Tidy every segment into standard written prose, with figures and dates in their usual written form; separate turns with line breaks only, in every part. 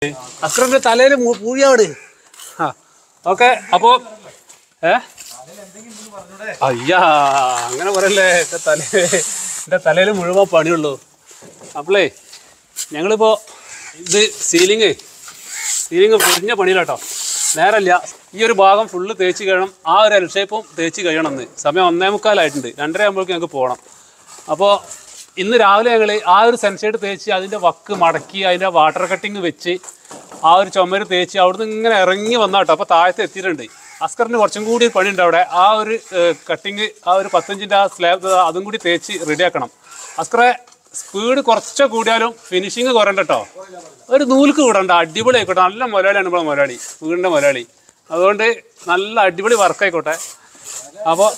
അക്രമിന്റെ തലയിൽ പൂഴിയാട്. ആ ഓക്കെ. അപ്പോ അയ്യാ അങ്ങനെ പറയല്ലേ, എൻ്റെ തലയിൽ മുഴുവൻ പണിയുള്ളൂ. അപ്പോളേ ഞങ്ങളിപ്പോൾ ഇത് സീലിങ് പൊരിഞ്ഞ പണിയിലാട്ടോ. നേരല്ല, ഈ ഒരു ഭാഗം ഫുള്ള് തേച്ച് കഴിയണം. ആ ഒരു എൽ ഷേപ്പും തേച്ച് കഴിയണമെന്ന്. സമയം 1:45 2:30 ആകുമ്പോഴേക്കും ഞങ്ങൾക്ക് പോകണം. അപ്പോൾ ഇന്ന് രാവിലെ ഞങ്ങൾ ആ ഒരു സൺസൈഡ് തേച്ച് അതിൻ്റെ വക്ക് മടക്കി അതിൻ്റെ വാട്ടർ കട്ടിങ് വെച്ച് ആ ഒരു ചുമര് തേച്ച് അവിടുന്ന് ഇങ്ങനെ ഇറങ്ങി വന്നാട്ടോ. അപ്പോൾ താഴത്ത് എത്തിയിട്ടുണ്ട്. അസ്കറിന് കുറച്ചും കൂടി പണിയുണ്ട് അവിടെ. ആ ഒരു കട്ടിങ്, ആ ഒരു 10 ഇഞ്ചിൻ്റെ ആ സ്ലാബ് അതും കൂടി തേച്ച് റെഡിയാക്കണം. അസ്കറെ സ്പീഡ് കുറച്ച് കൂടിയാലും ഫിനിഷിങ് കുറയണ്ട കേട്ടോ. ഒരു നൂൽക്ക് കൂടണ്ട, അടിപൊളി ആയിക്കോട്ടെ. നല്ല മുതലാളിയാണ് നമ്മളെ മുതലാളി, വീടിൻ്റെ മുതലാളി. അതുകൊണ്ട് നല്ല അടിപൊളി വർക്കായിക്കോട്ടെ. അപ്പോൾ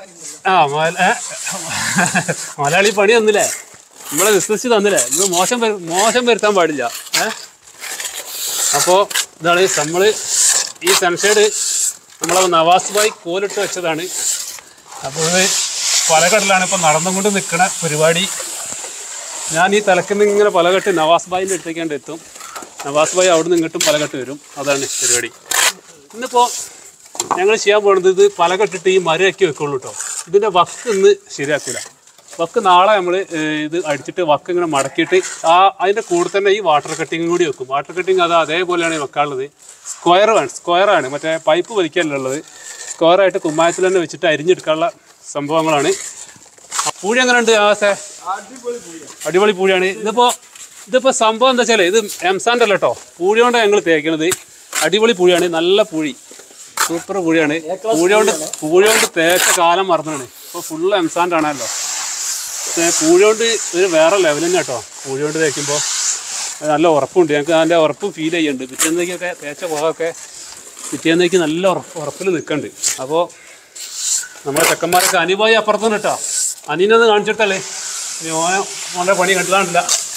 മുതലാളി പണി തന്നില്ലേ, നമ്മളെ വിശ്വസിച്ച് തന്നില്ലേ, ഇത് മോശം വരുത്താൻ പാടില്ല. അപ്പോൾ ഇതാണ് നമ്മൾ ഈ സൺഷെയ്ഡ് നമ്മളെ നവാസ് ഭായ് കോലിട്ട് വെച്ചതാണ്. അപ്പോൾ ഇത് പലകെട്ടിലാണ് ഇപ്പോൾ നടന്നുകൊണ്ട് നിൽക്കുന്ന പരിപാടി. ഞാൻ ഈ തലക്കുന്ന ഇങ്ങനെ പലകെട്ട് നവാസ് ഭായിൻ്റെ അടുത്തേക്കാണ്ട് എത്തും. നവാസ് ഭായ് അവിടെ നിന്ന് ഇങ്ങോട്ടും പലകെട്ട് വരും. അതാണ് പരിപാടി. ഇന്നിപ്പോൾ ഞങ്ങൾ ചെയ്യാൻ പോകുന്നത് ഇത് പലകെട്ടിട്ട് ഈ മരയാക്കി വെക്കുള്ളൂ കേട്ടോ. ഇതിൻ്റെ വക്ക് ഇന്ന് ശരിയാക്കില്ല. വക്ക് നാളെ നമ്മൾ ഇത് അടിച്ചിട്ട് വക്ക് ഇങ്ങനെ മടക്കിയിട്ട് അതിൻ്റെ കൂടെ തന്നെ ഈ വാട്ടർ കട്ടിങ് കൂടി വെക്കും. വാട്ടർ കട്ടിങ് അതേപോലെയാണ് വെക്കാനുള്ളത്. സ്ക്വയറാണ്, മറ്റേ പൈപ്പ് വലിക്കാനുള്ളത്. സ്ക്വയറായിട്ട് കുമ്മായത്തിൽ തന്നെ വെച്ചിട്ട് അരിഞ്ഞെടുക്കാനുള്ള സംഭവങ്ങളാണ്. പൂഴി എങ്ങനെയുണ്ട് ആവാസേ? അടിപൊളി പൂഴിയാണ്. ഇതിപ്പോൾ സംഭവം എന്താ വെച്ചാൽ ഇത് എംസാൻ്റെ അല്ല കേട്ടോ, പൂഴി കൊണ്ടാണ് ഞങ്ങൾ തേക്കണത്. അടിപൊളി പൂഴിയാണ്, നല്ല പൂഴി, സൂപ്പർ പൂഴിയാണ്. പൂഴി കൊണ്ട് തേച്ച കാലം മറന്നാണ്. ഇപ്പോൾ ഫുള്ള് എംസാൻ്റെ ആണല്ലോ. പൂഴി കൊണ്ട് ഒരു വേറെ ലെവൽ തന്നെ കേട്ടോ. പൂഴി കൊണ്ട് തേക്കുമ്പോൾ നല്ല ഉറപ്പുണ്ട്. ഞങ്ങൾക്ക് അതിൻ്റെ ഉറപ്പ് ഫീൽ ചെയ്യുന്നുണ്ട്. പിറ്റേന്നേക്കൊക്കെ തേച്ച പോകമൊക്കെ പിറ്റേന്നേക്ക് നല്ല ഉറപ്പിൽ നിൽക്കുന്നുണ്ട്. അപ്പോൾ നമ്മളെ ചെക്കന്മാരൊക്കെ അനിപോയി അപ്പുറത്തുനിന്ന് കേട്ടോ. അനിനൊന്ന് കാണിച്ചിട്ടല്ലേ, മോൻ്റെ പണി കണ്ടില്ല.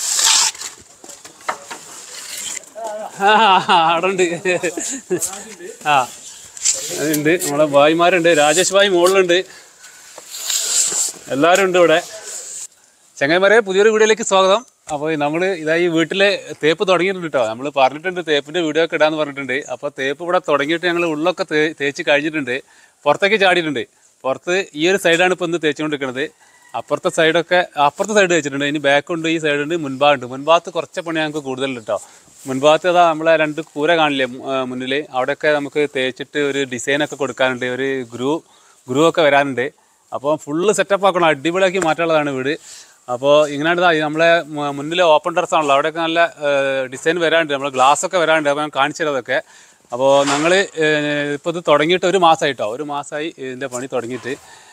അവിടെ ഉണ്ട്. അതുണ്ട്, നമ്മളെ ഭായിമാരുണ്ട്. രാജേഷ് ഭായ് മുകളിലുണ്ട്. എല്ലാവരും ഉണ്ട് ഇവിടെ. ചങ്ങായിമാരെ, പുതിയൊരു വീഡിയോയിലേക്ക് സ്വാഗതം. അപ്പോൾ നമ്മൾ ഈ വീട്ടിലെ തേപ്പ് തുടങ്ങിയിട്ടുണ്ട് കേട്ടോ. നമ്മൾ പറഞ്ഞിട്ടുണ്ട് തേപ്പിൻ്റെ വീഡിയോ ഒക്കെ ഇടാമെന്ന് പറഞ്ഞിട്ടുണ്ട്. അപ്പോൾ തേപ്പ് ഇവിടെ തുടങ്ങിയിട്ട് ഞങ്ങൾ ഉള്ളൊക്കെ തേച്ച് കഴിഞ്ഞിട്ടുണ്ട്. പുറത്തേക്ക് ചാടിയിട്ടുണ്ട്. പുറത്ത് ഈ ഒരു സൈഡാണ് ഇപ്പോൾ ഇന്ന് തേച്ചുകൊണ്ടിരിക്കുന്നത്. അപ്പുറത്തെ സൈഡ് തേച്ചിട്ടുണ്ട്. ഇനി ബാക്കുണ്ട്, ഈ സൈഡുണ്ട്, മുൻഭാഗത്ത് കുറച്ച് പണി ഞങ്ങൾക്ക് കൂടുതലുണ്ട് കേട്ടോ. മുൻഭാഗത്ത് നമ്മളെ 2 കൂര കാണില്ലേ മുന്നിൽ, അവിടെയൊക്കെ നമുക്ക് തേച്ചിട്ട് ഒരു ഡിസൈനൊക്കെ കൊടുക്കാനുണ്ട്. ഒരു ഗ്രൂ ഒക്കെ വരാനുണ്ട്. അപ്പോൾ ഫുള്ള് സെറ്റപ്പ് ആക്കണം, അടിപൊളിയാക്കി മാറ്റാനുള്ളതാണ് വീട്. അപ്പോൾ ഇങ്ങനെയാണ് നമ്മളെ മുന്നിൽ ഓപ്പൺ ടെറസ് ആണല്ലോ, അവിടെയൊക്കെ നല്ല ഡിസൈൻ വരാനുണ്ട്. നമ്മൾ ഗ്ലാസ്സൊക്കെ വരാനുണ്ട്. അപ്പോൾ ഞാൻ കാണിച്ചു തരാതൊക്കെ. അപ്പോൾ ഞങ്ങൾ ഇപ്പോൾ ഇത് തുടങ്ങിയിട്ട് 1 മാസമായിട്ടോ. 1 മാസമായി ഇതിൻ്റെ പണി തുടങ്ങിയിട്ട്.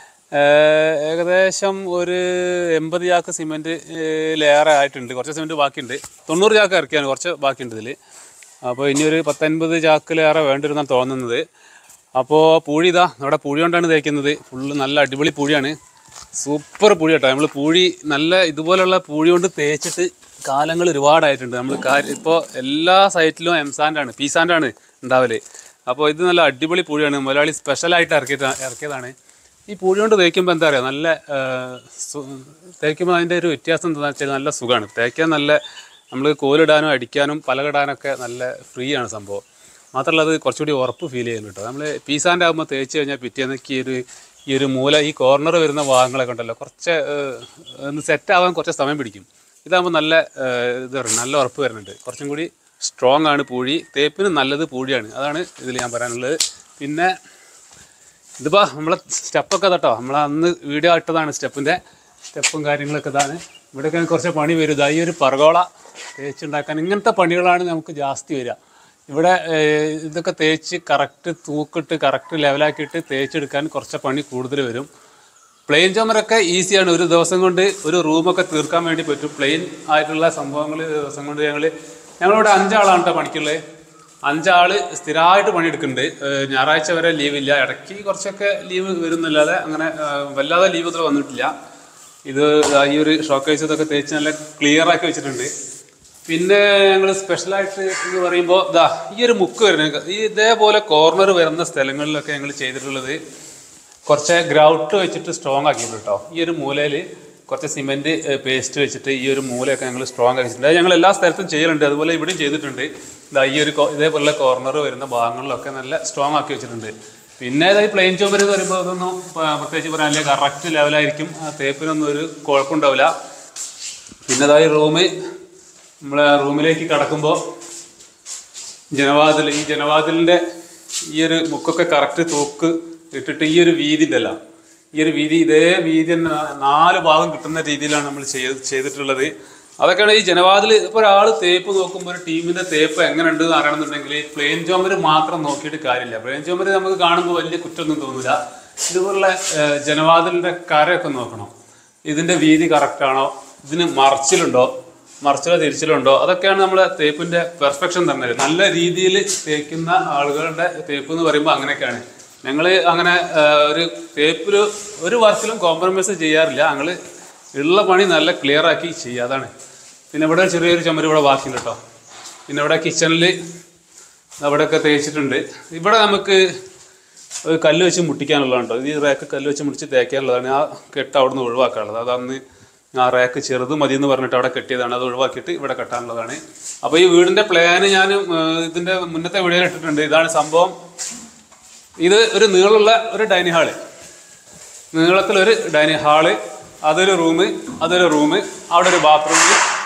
ഏകദേശം ഒരു 80 ചാക്ക് സിമെൻറ്റിലേറെ ആയിട്ടുണ്ട്. കുറച്ച് സിമെൻറ്റ് ബാക്കിയുണ്ട്. 90 ചാക്ക് ഇറക്കിയാണ്, കുറച്ച് ബാക്കിയുണ്ട് ഇതിൽ. അപ്പോൾ ഇനി ഒരു 10-50 ചാക്കിലേറെ വേണ്ടിയിരുന്നാണ് തോന്നുന്നത്. അപ്പോൾ പൂഴി നമ്മുടെ പൂഴി കൊണ്ടാണ് തേക്കുന്നത്. ഫുള്ള് നല്ല അടിപൊളി പൂഴിയാണ്, സൂപ്പർ പൂഴി കേട്ടോ. നമ്മൾ പൂഴി നല്ല ഇതുപോലുള്ള പൂഴി കൊണ്ട് തേച്ചിട്ട് കാലങ്ങൾ ഒരുപാടായിട്ടുണ്ട്. നമ്മൾ ഇപ്പോൾ എല്ലാ സൈറ്റിലും എംസാൻ്റാണ്, പീസാൻ്റാണ് ഉണ്ടാവല്. അപ്പോൾ ഇത് നല്ല അടിപൊളി പൂഴിയാണ്. മലയാളി സ്പെഷ്യലായിട്ട് ഇറക്കിയതാണ്. ഈ പൂഴി കൊണ്ട് തേക്കുമ്പോൾ എന്താ പറയുക, നല്ല തേക്കുമ്പോൾ അതിൻ്റെ ഒരു വ്യത്യാസം എന്താണെന്ന് വെച്ചാൽ നല്ല സുഖമാണ് തേക്കാൻ. നല്ല നമ്മൾ കോലിടാനും അടിക്കാനും പലകിടാനൊക്കെ നല്ല ഫ്രീ ആണ് സംഭവം. മാത്രമല്ല അത് കുറച്ചുകൂടി ഉറപ്പ് ഫീൽ ചെയ്യുന്നു കേട്ടോ. നമ്മൾ പീസാൻ്റെ ആകുമ്പോൾ തേച്ച് കഴിഞ്ഞാൽ പിറ്റേന്നേക്ക് ഈ ഒരു മൂല, ഈ കോർണർ വരുന്ന ഭാഗങ്ങളൊക്കെ ഉണ്ടല്ലോ, കുറച്ച് ഒന്ന് സെറ്റാവാൻ കുറച്ച് സമയം പിടിക്കും. ഇതാകുമ്പോൾ നല്ല നല്ല ഉറപ്പ് വരുന്നുണ്ട്. കുറച്ചും കൂടി സ്ട്രോങ് ആണ് പൂഴി. തേപ്പിന് നല്ലത് പൂഴിയാണ്. അതാണ് ഇതിൽ ഞാൻ പറയാനുള്ളത്. പിന്നെ ഇതിപ്പോൾ നമ്മളെ സ്റ്റെപ്പൊക്കെ കേട്ടോ, നമ്മൾ അന്ന് വീഡിയോ ഇട്ടതാണ്. സ്റ്റെപ്പും കാര്യങ്ങളൊക്കെ ഇതാണ്. ഇവിടെയൊക്കെ കുറച്ച് പണി വരും. ഈ ഒരു പർഗോള തേച്ചുണ്ടാക്കാൻ ഇങ്ങനത്തെ പണികളാണ് നമുക്ക് ജാസ്തി വരിക. ഇവിടെ ഇതൊക്കെ തേച്ച് കറക്റ്റ് തൂക്കിട്ട് കറക്റ്റ് ലെവലാക്കിയിട്ട് തേച്ചെടുക്കാൻ കുറച്ച് പണി കൂടുതൽ വരും. പ്ലെയിൻ ചുമരൊക്കെ ഈസിയാണ്. ഒരു ദിവസം കൊണ്ട് ഒരു റൂമൊക്കെ തീർക്കാൻ വേണ്ടി പറ്റും. പ്ലെയിൻ ആയിട്ടുള്ള സംഭവങ്ങൾ ദിവസം കൊണ്ട് ഞങ്ങളിവിടെ 5 ആളാണ് കേട്ടോ പണിക്കുള്ളത്. 5 ആൾ സ്ഥിരമായിട്ട് പണിയെടുക്കുന്നുണ്ട്. ഞായറാഴ്ച വരെ ലീവില്ല. ഇടയ്ക്ക് കുറച്ചൊക്കെ ലീവ് വരുന്നില്ലാതെ അങ്ങനെ വല്ലാതെ ലീവ് ഇത്ര വന്നിട്ടില്ല. ഇത് ഈ ഒരു ഷോക്കേസ് ഇതൊക്കെ തേച്ച് നല്ല ക്ലിയറാക്കി വെച്ചിട്ടുണ്ട്. പിന്നെ ഞങ്ങൾ സ്പെഷ്യലായിട്ട് എന്ന് പറയുമ്പോൾ ഈ ഒരു മുക്ക് വരുന്നത്, ഇതേപോലെ കോർണർ വരുന്ന സ്ഥലങ്ങളിലൊക്കെ ഞങ്ങൾ ചെയ്തിട്ടുള്ളത് കുറച്ച് ഗ്രൗട്ട് വെച്ചിട്ട് സ്ട്രോങ് ആക്കിയിട്ടുണ്ട് കേട്ടോ. ഈ ഒരു മൂലയിൽ കുറച്ച് സിമെൻറ്റ് പേസ്റ്റ് വെച്ചിട്ട് ഈ ഒരു മൂലയൊക്കെ ഞങ്ങൾ സ്ട്രോങ് ആക്കി വെച്ചിട്ടുണ്ട്. അത് ഞങ്ങൾ എല്ലാ സ്ഥലത്തും ചെയ്യലുണ്ട്. അതുപോലെ ഇവിടെയും ചെയ്തിട്ടുണ്ട്. ഈ ഒരു ഇതേപോലെ കോർണർ വരുന്ന ഭാഗങ്ങളിലൊക്കെ നല്ല സ്ട്രോങ് ആക്കി വെച്ചിട്ടുണ്ട്. പിന്നെ ഈ പ്ലെയിൻ ചുമര് എന്ന് പറയുമ്പോൾ അതൊന്നും പ്രത്യേകിച്ച് പറയാനില്ല, കറക്റ്റ് ലെവലായിരിക്കും. ആ തേപ്പിനൊന്നും ഒരു കുഴപ്പമുണ്ടാവില്ല. പിന്നെ ഈ നമ്മളെ റൂമിലേക്ക് കടക്കുമ്പോൾ ഈ ജനവാതിലിൻ്റെ ഈ ഒരു മുക്കൊക്കെ കറക്റ്റ് തൂക്ക് ഇട്ടിട്ട് ഈ ഒരു വീതി ഉണ്ടല്ലോ, ഈ ഒരു വീതി ഇതേ വീതി തന്നെ 4 ഭാഗം കിട്ടുന്ന രീതിയിലാണ് നമ്മൾ ചെയ്തിട്ടുള്ളത്. അതൊക്കെയാണ് ഈ ജനവാതിൽ. ഇപ്പോൾ ഒരാൾ തേപ്പ് നോക്കുമ്പോൾ ഒരു ടീമിൻ്റെ തേപ്പ് എങ്ങനെ ഉണ്ട് എന്ന് അറിയണമെന്നുണ്ടെങ്കിൽ പ്ലെയിൻ ചുമര് മാത്രം നോക്കിയിട്ട് കാര്യമില്ല. പ്ലെയിൻ ചുമര് നമുക്ക് കാണുമ്പോൾ വലിയ കുറ്റമൊന്നും തോന്നില്ല. ഇതുപോലുള്ള ജനവാതിലിൻ്റെ കരയൊക്കെ നോക്കണം. ഇതിൻ്റെ വീതി കറക്റ്റാണോ, ഇതിന് മറിച്ചിലോ തിരിച്ചിലുണ്ടോ, അതൊക്കെയാണ് നമ്മളെ തേപ്പിൻ്റെ പെർഫെക്ഷൻ തന്നെ. നല്ല രീതിയിൽ തേക്കുന്ന ആളുകളുടെ തേപ്പ് എന്ന് പറയുമ്പോൾ അങ്ങനെയൊക്കെയാണ്. ഞങ്ങൾ അങ്ങനെ ഒരു ഒരു വർക്കിലും കോംപ്രമൈസ് ചെയ്യാറില്ല. ഞങ്ങൾ ഉള്ള പണി നല്ല ക്ലിയർ ആക്കി ചെയ്യുക, അതാണ്. പിന്നെ ഇവിടെ ചെറിയൊരു ചുമര് ഇവിടെ ബാക്കിയുണ്ട് കേട്ടോ. പിന്നെ ഇവിടെ കിച്ചണിൽ അവിടെയൊക്കെ തേച്ചിട്ടുണ്ട്. ഇവിടെ നമുക്ക് ഒരു കല്ല് വെച്ച് മുട്ടിക്കാനുള്ളതാണ് കേട്ടോ. ഈ റേക്ക് കല്ല് വെച്ച് മുടിച്ച് തേക്കാനുള്ളതാണ്. ആ കെട്ട് അവിടെ നിന്ന് ഒഴിവാക്കാനുള്ളത്. അതന്ന് ആ റേക്ക് ചെറുത് മതി എന്ന് പറഞ്ഞിട്ട് അവിടെ കെട്ടിയതാണ്. അത് ഒഴിവാക്കിയിട്ട് ഇവിടെ കെട്ടാനുള്ളതാണ്. അപ്പോൾ ഈ വീടിൻ്റെ പ്ലാന് ഞാൻ ഇതിൻ്റെ മുന്നത്തെ വീഡിയോയിൽ ഇട്ടിട്ടുണ്ട്. ഇതാണ് സംഭവം. ഇത് ഒരു നീളമുള്ള ഒരു ഡൈനിങ് ഹാള്, നീളത്തിലൊരു ഡൈനിങ് ഹാള്, അതൊരു റൂമ്, അവിടെ ഒരു ബാത്റൂം,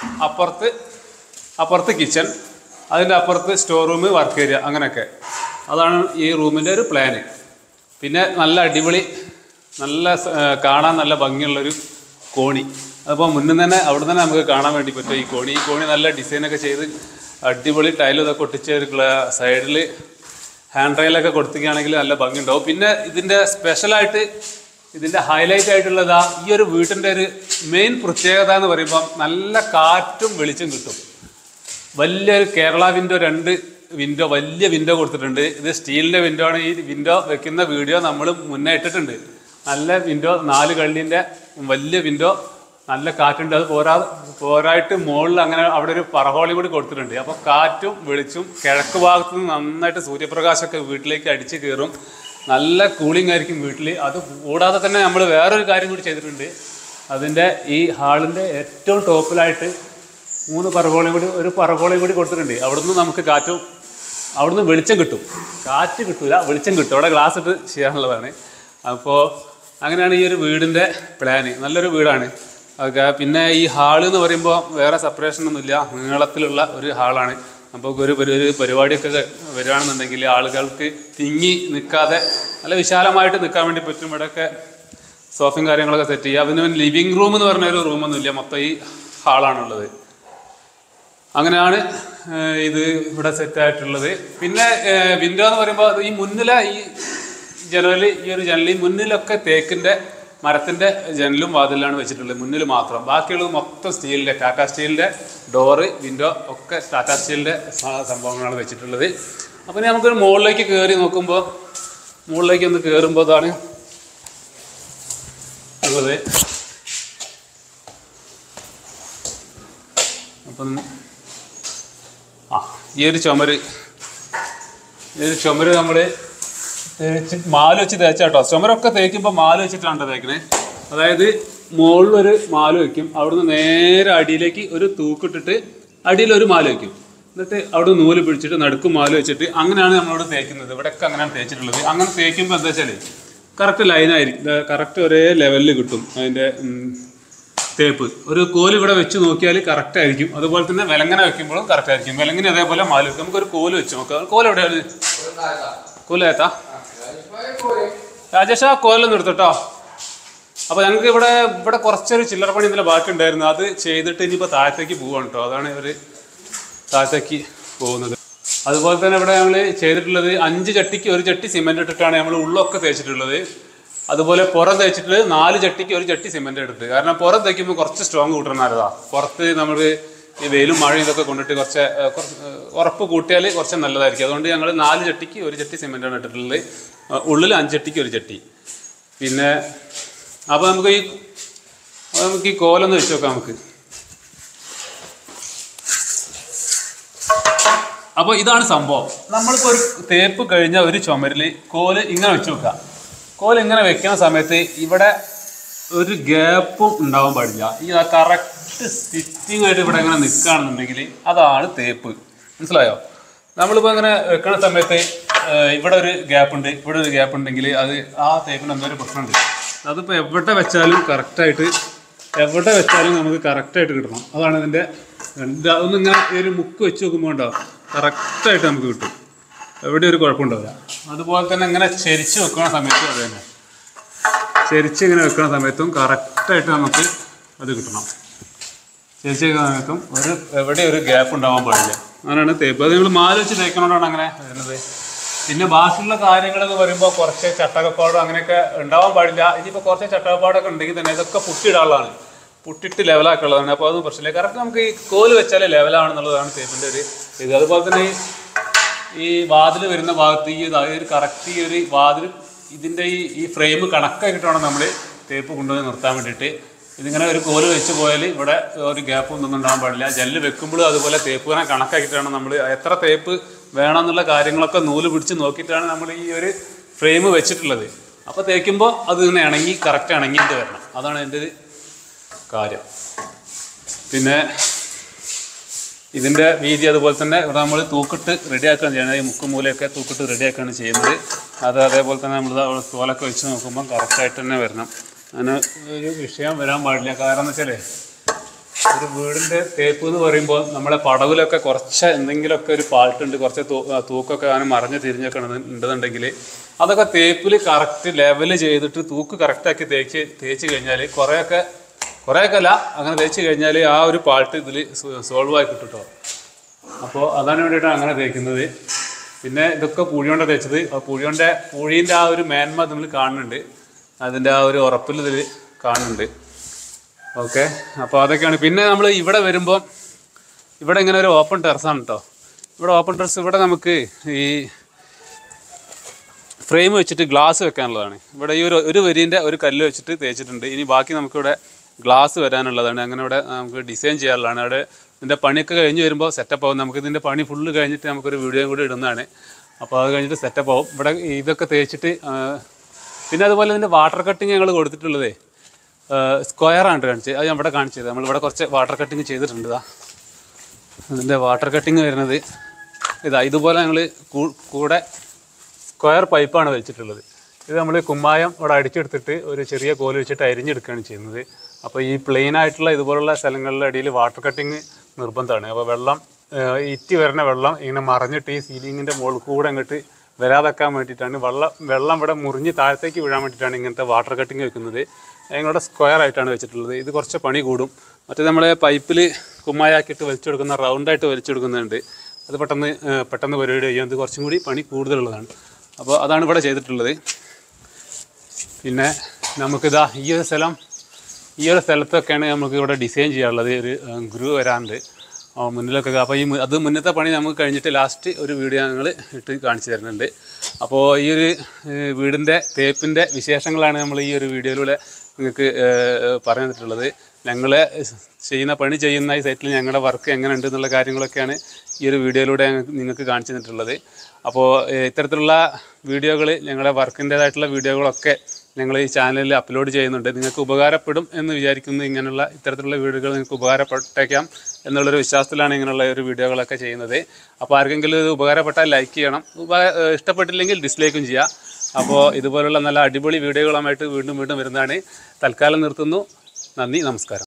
അപ്പുറത്ത് കിച്ചൺ, അതിൻ്റെ അപ്പുറത്ത് സ്റ്റോർ റൂം, വർക്ക് ഏരിയ, അങ്ങനെയൊക്കെ. അതാണ് ഈ റൂമിൻ്റെ ഒരു പ്ലാന്. പിന്നെ നല്ല അടിപൊളി, നല്ല കാണാൻ നല്ല ഭംഗിയുള്ളൊരു കോണി. അതിപ്പോൾ മുന്നിൽ തന്നെ അവിടെ തന്നെ നമുക്ക് കാണാൻ വേണ്ടി പറ്റും. ഈ കോണി നല്ല ഡിസൈനൊക്കെ ചെയ്ത് അടിപൊളി ടൈലും ഇതൊക്കെ ഒട്ടിച്ച ഒരു സൈഡിൽ ഹാൻഡ് റെയിലൊക്കെ കൊടുക്കുകയാണെങ്കിൽ നല്ല ഭംഗിയുണ്ടാവും. പിന്നെ ഇതിൻ്റെ സ്പെഷ്യലായിട്ട് ഇതിൻ്റെ ഹൈലൈറ്റ് ആയിട്ടുള്ളതാ ഈ ഒരു വീട്ടിൻ്റെ ഒരു മെയിൻ പ്രത്യേകത എന്ന് പറയുമ്പം നല്ല കാറ്റും വെളിച്ചം കിട്ടും. വലിയൊരു കേരള വിൻഡോ, 2 വിൻഡോ, വലിയ വിൻഡോ കൊടുത്തിട്ടുണ്ട്. ഇത് സ്റ്റീലിൻ്റെ വിൻഡോ ആണ്. ഈ വിൻഡോ വെക്കുന്ന വീഡിയോ നമ്മൾ മുന്നേ ഇട്ടിട്ടുണ്ട്. നല്ല വിൻഡോ, 4 കള്ളിൻ്റെ വലിയ വിൻഡോ, നല്ല കാറ്റുണ്ട്. അത് പോരായിട്ട് മുകളിൽ അങ്ങനെ അവിടെ ഒരു പറഹോളി കൂടി കൊടുത്തിട്ടുണ്ട്. അപ്പോൾ കാറ്റും വെളിച്ചും കിഴക്ക് ഭാഗത്ത് നിന്ന് നന്നായിട്ട് സൂര്യപ്രകാശമൊക്കെ വീട്ടിലേക്ക് അടിച്ച് കയറും. നല്ല കൂളിംഗ് ആയിരിക്കും വീട്ടിൽ. അത് കൂടാതെ തന്നെ നമ്മൾ വേറൊരു കാര്യം കൂടി ചെയ്തിട്ടുണ്ട്. അതിൻ്റെ ഈ ഹാളിൻ്റെ ഏറ്റവും ടോപ്പിലായിട്ട് 3 പറഹോളി കൂടി കൊടുത്തിട്ടുണ്ട്. അവിടുന്ന് നമുക്ക് അവിടുന്ന് വെളിച്ചം കിട്ടും. കാറ്റ് കിട്ടില്ല, വെളിച്ചം കിട്ടും. അവിടെ ഗ്ലാസ് ഇട്ട് ചെയ്യാനുള്ളതാണ്. അപ്പോൾ അങ്ങനെയാണ് ഈ ഒരു വീടിൻ്റെ പ്ലാന്. നല്ലൊരു വീടാണ്. പിന്നെ ഈ ഹാള് എന്ന് പറയുമ്പോൾ വേറെ സെപ്പറേഷനൊന്നുമില്ല, നീളത്തിലുള്ള ഒരു ഹാളാണ്. അപ്പോൾ ഒരു പരിപാടിയൊക്കെ വരികയാണെന്നുണ്ടെങ്കിൽ ആളുകൾക്ക് തിങ്ങി നിൽക്കാതെ നല്ല വിശാലമായിട്ട് നിൽക്കാൻ വേണ്ടി പറ്റും. ഇവിടെയൊക്കെ സോഫയും കാര്യങ്ങളൊക്കെ സെറ്റ് ചെയ്യുക. അതിന് ലിവിങ് റൂം എന്ന് പറഞ്ഞൊരു റൂമൊന്നുമില്ല, മൊത്തം ഈ ഹാളാണുള്ളത്. അങ്ങനെയാണ് ഇത് ഇവിടെ സെറ്റായിട്ടുള്ളത്. പിന്നെ വിൻഡോ എന്ന് പറയുമ്പോൾ ഈ മുന്നിലെ ഈ ഒരു ജനൽ മുന്നിലൊക്കെ മരത്തിൻ്റെ ജനലും വാതിലാണ് വെച്ചിട്ടുള്ളത്, മുന്നിൽ മാത്രം. ബാക്കിയുള്ളത് മൊത്തം സ്റ്റീലിൻ്റെ, ടാറ്റ സ്റ്റീലിൻ്റെ ഡോറ്, വിൻഡോ ഒക്കെ ടാറ്റ സ്റ്റീലിൻ്റെ സംഭവങ്ങളാണ് വെച്ചിട്ടുള്ളത്. അപ്പോൾ നമുക്കൊരു മുകളിലേക്ക് കയറി നോക്കുമ്പോൾ, മുകളിലേക്ക് ഒന്ന് കയറുമ്പോൾ ഇതാണ് ഉള്ളത്. അപ്പം ഈ ഒരു ചുമര് നമ്മൾ മാല വെച്ച് തേച്ചാട്ടോ. ചുമരൊക്കെ തേക്കുമ്പോൾ മാല വെച്ചിട്ടാണ് തേക്കണേ. അതായത് മുകളിലൊരു മാല വയ്ക്കും, അവിടുന്ന് നേരെ അടിയിലേക്ക് ഒരു തൂക്കിട്ടിട്ട് അടിയിലൊരു മാല വയ്ക്കും. എന്നിട്ട് അവിടെ നൂല് പിടിച്ചിട്ട് നടുക്കും മാല വെച്ചിട്ട് അങ്ങനെയാണ് നമ്മളിവിടെ തേക്കുന്നത്. ഇവിടെയൊക്കെ അങ്ങനെയാണ് തേച്ചിട്ടുള്ളത്. അങ്ങനെ തേക്കുമ്പോൾ എന്താ വെച്ചാൽ കറക്റ്റ് ലൈനായിരിക്കും, കറക്റ്റ് ഒരേ ലെവലിൽ കിട്ടും അതിൻ്റെ തേപ്പ്. ഒരു കോല് ഇവിടെ വെച്ച് നോക്കിയാൽ കറക്റ്റ് ആയിരിക്കും. അതുപോലെ തന്നെ വിലങ്ങനെ വെക്കുമ്പോഴും കറക്റ്റ് ആയിരിക്കും. വിലങ്ങനെ അതേപോലെ മാല വെക്കും. നമുക്കൊരു കോല് വെച്ച് നോക്കാം. കോല് എവിടെയാണ്? കോലേത്താ രാജേഷ്, ആ കോലൊന്നും എടുത്തോട്ടോ. അപ്പോൾ ഞങ്ങൾക്ക് ഇവിടെ കുറച്ചൊരു ചില്ലറ പണി ഇന്നലെ ബാക്കി ഉണ്ടായിരുന്നു. അത് ചെയ്തിട്ട് ഇനിയിപ്പോൾ താഴത്തേക്ക് പോവാണ് കേട്ടോ. അതാണ് ഇവർ താഴത്തേക്ക് പോകുന്നത്. അതുപോലെ തന്നെ ഇവിടെ നമ്മൾ ചെയ്തിട്ടുള്ളത് 5 ചട്ടിക്ക് 1 ചട്ടി സിമെൻ്റ് ഇട്ടിട്ടാണ് നമ്മൾ ഉള്ളൊക്കെ തേച്ചിട്ടുള്ളത്. അതുപോലെ പുറം തേച്ചിട്ട് 4 ചട്ടിക്ക് 1 ചട്ടി സിമെൻ്റ് എടുത്ത്. കാരണം പുറം തേക്കുമ്പോൾ കുറച്ച് സ്ട്രോങ് കൂട്ടണമായിരുന്നതാ. പുറത്ത് നമ്മൾ ഈ വെയിലും മഴയും ഇതൊക്കെ കൊണ്ടിട്ട് കുറച്ച് ഉറപ്പ് കൂട്ടിയാൽ കുറച്ച് നല്ലതായിരിക്കും. അതുകൊണ്ട് ഞങ്ങൾ 4 ചട്ടിക്ക് 1 ചട്ടി സിമെൻ്റാണ് ഇട്ടിട്ടുള്ളത്. ഉള്ളിൽ 5 ചട്ടിക്ക് 1 ചട്ടി. പിന്നെ അപ്പോൾ നമുക്ക് ഈ കോലൊന്ന് വെച്ച് നോക്കാം. അപ്പോൾ ഇതാണ് സംഭവം. നമ്മളിപ്പോൾ ഒരു തേപ്പ് കഴിഞ്ഞ ഒരു ചുമരിൽ കോല് ഇങ്ങനെ വെച്ച് നോക്കാം. കോല് ഇങ്ങനെ വെക്കുന്ന സമയത്ത് ഇവിടെ ഒരു ഗ്യാപ്പും ഉണ്ടാവാൻ പാടില്ല. ഈ കറക്റ്റ് സ്റ്റിച്ചിങ് ആയിട്ട് ഇവിടെ ഇങ്ങനെ നിൽക്കുകയാണെന്നുണ്ടെങ്കിൽ അതാണ് തേപ്പ്. മനസ്സിലായോ? നമ്മളിപ്പോൾ ഇങ്ങനെ വെക്കുന്ന സമയത്ത് ഇവിടെ ഒരു ഗ്യാപ്പ് ഉണ്ട്, ഇവിടെ ഒരു ഗ്യാപ്പ് ഉണ്ടെങ്കിൽ അത് ആ തേപ്പിന് എന്തൊരു പ്രശ്നമുണ്ട്. അതിപ്പോൾ എവിടെ വെച്ചാലും കറക്റ്റായിട്ട് നമുക്ക് കറക്റ്റായിട്ട് കിട്ടണം. അതാണ് ഇതിൻ്റെ അതൊന്നും ഇങ്ങനെ ഒരു മുക്ക് വെച്ച് നോക്കുമ്പോൾ ഉണ്ടാവും കറക്റ്റായിട്ട് നമുക്ക് കിട്ടും, എവിടെ ഒരു കുഴപ്പമുണ്ടാവില്ല. അതുപോലെ തന്നെ ഇങ്ങനെ ചെരിച്ച് വെക്കുന്ന സമയത്തും അത് തന്നെ, ചെരിച്ച് ഇങ്ങനെ വെക്കുന്ന സമയത്തും കറക്റ്റായിട്ട് നമുക്ക് അത് കിട്ടണം. ചെരിച്ച് വെക്കുന്ന സമയത്തും എവിടെ ഒരു ഗ്യാപ്പ് ഉണ്ടാവാൻ പാടില്ല. അങ്ങനെയാണ് തേപ്പ്. അത് നിങ്ങൾ മാല വെച്ച് തേക്കുന്നതുകൊണ്ടാണ് അങ്ങനെ വരുന്നത്. പിന്നെ ബാക്കിയുള്ള കാര്യങ്ങളെന്ന് പറയുമ്പോൾ കുറച്ച് ചട്ടകപ്പാടും അങ്ങനെയൊക്കെ ഉണ്ടാവാൻ പാടില്ല. ഇനിയിപ്പോൾ കുറച്ച് ചട്ടകപ്പാടൊക്കെ ഉണ്ടെങ്കിൽ തന്നെ ഇതൊക്കെ പുട്ടിടാനുള്ളതാണ്, പുട്ടിട്ട് ലെവലാക്കുള്ളതാണ്. അപ്പോൾ അതൊന്നും പ്രശ്നമില്ല. കറക്റ്റ് നമുക്ക് ഈ കോല് വെച്ചാലേ ലെവലാണെന്നുള്ളതാണ് തേപ്പിൻ്റെ ഒരു ഇത്. അതുപോലെ തന്നെ ഈ വാതിൽ വരുന്ന ഭാഗത്ത് ഒരു കറക്റ്റ് ഈ ഒരു വാതിൽ ഇതിൻ്റെ ഈ ഫ്രെയിം കണക്കാക്കിയിട്ട് വേണം നമ്മൾ തേപ്പ് കൊണ്ടുവന്ന് നിർത്താൻ വേണ്ടിയിട്ട്. ഇതിങ്ങനെ ഒരു കോല് വെച്ച് പോയാൽ ഇവിടെ ഒരു ഗ്യാപ്പ് ഒന്നും ഉണ്ടാകാൻ പാടില്ല. ജെല്ല് വെക്കുമ്പോഴും അതുപോലെ തേപ്പ് ഇങ്ങനെ കണക്കാക്കിയിട്ടാണ് നമ്മൾ എത്ര തേപ്പ് വേണമെന്നുള്ള കാര്യങ്ങളൊക്കെ നൂല് പിടിച്ച് നോക്കിയിട്ടാണ് നമ്മൾ ഈ ഒരു ഫ്രെയിം വെച്ചിട്ടുള്ളത്. അപ്പോൾ തേക്കുമ്പോൾ അത് ഇങ്ങനെ ഇണങ്ങി കറക്റ്റ് ഇണങ്ങിയിട്ട് വരണം. അതാണ് എൻ്റെ ഒരു കാര്യം. പിന്നെ ഇതിൻ്റെ വീതി അതുപോലെ തന്നെ ഇവിടെ നമ്മൾ തൂക്കിട്ട് റെഡിയാക്കുകയാണ് ചെയ്യുന്നത്. ഈ മുക്കും മൂലയൊക്കെ തൂക്കിട്ട് റെഡിയാക്കുകയാണ് ചെയ്യുന്നത്. അതേപോലെ തന്നെ നമ്മൾ തോലൊക്കെ വെച്ച് നോക്കുമ്പോൾ കറക്റ്റായിട്ട് തന്നെ വരണം. അങ്ങനെ ഒരു വിഷയം വരാൻ പാടില്ല. കാരണം എന്ന് വെച്ചാൽ ഒരു വീടിൻ്റെ തേപ്പ് എന്ന് പറയുമ്പോൾ നമ്മളെ പടവിലൊക്കെ കുറച്ച് എന്തെങ്കിലുമൊക്കെ ഒരു പാൾട്ടുണ്ട്, കുറച്ച് തൂക്കൊക്കെ അങ്ങനെ മറിഞ്ഞ് തിരിഞ്ഞൊക്കെ ഉണ്ടെന്നുണ്ടെങ്കിൽ അതൊക്കെ തേപ്പിൽ കറക്റ്റ് ലെവല് ചെയ്തിട്ട് തൂക്ക് കറക്റ്റാക്കി തേച്ച് കഴിഞ്ഞാൽ കുറേയൊക്കെ അല്ല, അങ്ങനെ തേച്ച് കഴിഞ്ഞാൽ ആ ഒരു പാൾട്ട് ഇതിൽ സോൾവ് ആയി കിട്ടും കേട്ടോ. അപ്പോൾ അതാണ് വേണ്ടിയിട്ടാണ് അങ്ങനെ തേക്കുന്നത്. പിന്നെ ഇതൊക്കെ പൂഴിയോണ്ടാണ് തേച്ചത്. ആ പൂഴീൻ്റെ ആ ഒരു മേന്മ നമ്മൾ കാണുന്നുണ്ട്, അതിൻ്റെ ആ ഒരു ഉറപ്പിൽ ഇതിൽ കാണുന്നുണ്ട്. ഓക്കെ, അപ്പോൾ അതൊക്കെയാണ്. പിന്നെ നമ്മൾ ഇവിടെ വരുമ്പോൾ ഇവിടെ ഇങ്ങനെ ഒരു ഓപ്പൺ ടെറസാണ് കേട്ടോ. ഇവിടെ ഓപ്പൺ ടെറസ്, ഇവിടെ നമുക്ക് ഈ ഫ്രെയിം വെച്ചിട്ട് ഗ്ലാസ് വെക്കാനുള്ളതാണ്. ഇവിടെ ഈ ഒരു വരീൻ്റെ ഒരു കല്ല് വെച്ചിട്ട് തേച്ചിട്ടുണ്ട്. ഇനി ബാക്കി നമുക്കിവിടെ ഗ്ലാസ് വരാനുള്ളതാണ്. അങ്ങനെ ഇവിടെ നമുക്ക് ഡിസൈൻ ചെയ്യാനുള്ളതാണ്. അവിടെ ഇതിൻ്റെ പണിയൊക്കെ കഴിഞ്ഞ് വരുമ്പോൾ സെറ്റപ്പ് ആവും. നമുക്ക് ഇതിൻ്റെ പണി ഫുള്ള് കഴിഞ്ഞിട്ട് നമുക്കൊരു വീഡിയോയും കൂടി ഇടുന്നതാണ്. അപ്പോൾ അത് കഴിഞ്ഞിട്ട് സെറ്റപ്പ് ആവും. ഇവിടെ ഇതൊക്കെ തേച്ചിട്ട് പിന്നെ അതുപോലെ ഇതിൻ്റെ വാട്ടർ കട്ടിങ് ഞങ്ങൾ കൊടുത്തിട്ടുള്ളത് സ്ക്വയറാണ് കാണിച്ചത്. അത് ഞാൻ ഇവിടെ കാണിച്ചത്. നമ്മളിവിടെ കുറച്ച് വാട്ടർ കട്ടിങ് ചെയ്തിട്ടുണ്ട്. അതിൻ്റെ വാട്ടർ കട്ടിങ് വരുന്നത് ഇതുപോലെ ഞങ്ങൾ കൂടെ സ്ക്വയർ പൈപ്പാണ് വെച്ചിട്ടുള്ളത്. ഇത് നമ്മൾ കുമ്മായം ഇവിടെ അടിച്ചെടുത്തിട്ട് ഒരു ചെറിയ കോല് വെച്ചിട്ട് അരിഞ്ഞെടുക്കുകയാണ് ചെയ്യുന്നത്. അപ്പോൾ ഈ പ്ലെയിൻ ആയിട്ടുള്ള ഇതുപോലുള്ള സ്ഥലങ്ങളുടെ അടിയിൽ വാട്ടർ കട്ടിങ് നിർബന്ധമാണ്. അപ്പോൾ വെള്ളം ഇറ്റി വരുന്ന വെള്ളം ഇങ്ങനെ മറിഞ്ഞിട്ട് ഈ സീലിങ്ങിൻ്റെ മുകളിൽ കൂടെ അങ്ങോട്ട് വരാതാക്കാൻ വേണ്ടിയിട്ടാണ്, വെള്ളം ഇവിടെ മുറിഞ്ഞ് താഴത്തേക്ക് വീഴാൻ വേണ്ടിയിട്ടാണ് ഇങ്ങനത്തെ വാട്ടർ കട്ടിങ് വെക്കുന്നത്. ഞങ്ങളുടെ സ്ക്വയർ ആയിട്ടാണ് വെച്ചിട്ടുള്ളത്. ഇത് കുറച്ച് പണി കൂടും. മറ്റേ നമ്മളെ പൈപ്പിൽ കുമ്മായാക്കിയിട്ട് വലിച്ചെടുക്കുന്ന റൗണ്ടായിട്ട് വലിച്ചെടുക്കുന്നുണ്ട്. അത് പെട്ടെന്ന് പരിപാടി ചെയ്യും. അത് കുറച്ചും കൂടി പണി കൂടുതലുള്ളതാണ്. അപ്പോൾ അതാണ് ഇവിടെ ചെയ്തിട്ടുള്ളത്. പിന്നെ നമുക്കിതാ ഈ ഒരു സ്ഥലത്തൊക്കെയാണ് നമുക്ക് ഇവിടെ ഡിസൈൻ ചെയ്യാനുള്ളത്. ഒരു ഗ്രൂ വരാനുണ്ട് മുന്നിലൊക്കെ. അപ്പോൾ അത് മുന്നത്തെ പണി നമുക്ക് കഴിഞ്ഞിട്ട് ലാസ്റ്റ് ഒരു വീഡിയോ ഞങ്ങൾ ഇട്ട് കാണിച്ചു തരുന്നുണ്ട്. അപ്പോൾ ഈ ഒരു വീടിൻ്റെ തേപ്പിൻ്റെ വിശേഷങ്ങളാണ് നമ്മൾ ഈ ഒരു വീഡിയോയിലൂടെ നിങ്ങൾക്ക് പറഞ്ഞു തന്നിട്ടുള്ളത്. ഞങ്ങൾ പണി ചെയ്യുന്ന ഈ സൈറ്റിൽ ഞങ്ങളുടെ വർക്ക് എങ്ങനെ ഉണ്ട് എന്നുള്ള കാര്യങ്ങളൊക്കെയാണ് ഈ ഒരു വീഡിയോയിലൂടെ നിങ്ങൾക്ക് കാണിച്ചു തന്നിട്ടുള്ളത്. അപ്പോൾ ഇത്തരത്തിലുള്ള വീഡിയോകൾ, ഞങ്ങളുടെ വർക്കിൻ്റേതായിട്ടുള്ള വീഡിയോകളൊക്കെ ഞങ്ങൾ ഈ ചാനലിൽ അപ്ലോഡ് ചെയ്യുന്നുണ്ട്. നിങ്ങൾക്ക് ഉപകാരപ്പെടും എന്ന് വിചാരിക്കുന്നു. ഇത്തരത്തിലുള്ള വീഡിയോകൾ നിങ്ങൾക്ക് ഉപകാരപ്പെട്ടേക്കാം എന്നുള്ളൊരു വിശ്വാസത്തിലാണ് ഇങ്ങനെയുള്ള ഒരു വീഡിയോകളൊക്കെ ചെയ്യുന്നത്. അപ്പോൾ ആർക്കെങ്കിലും ഇത് ഉപകാരപ്പെട്ടാൽ ലൈക്ക് ചെയ്യണം, ഇഷ്ടപ്പെട്ടില്ലെങ്കിൽ ഡിസ്ലൈക്കും ചെയ്യുക. അപ്പോൾ ഇതുപോലുള്ള നല്ല അടിപൊളി വീഡിയോകളുമായിട്ട് വീണ്ടും വരുന്നതാണ്. തൽക്കാലം നിർത്തുന്നു. നന്ദി, നമസ്കാരം.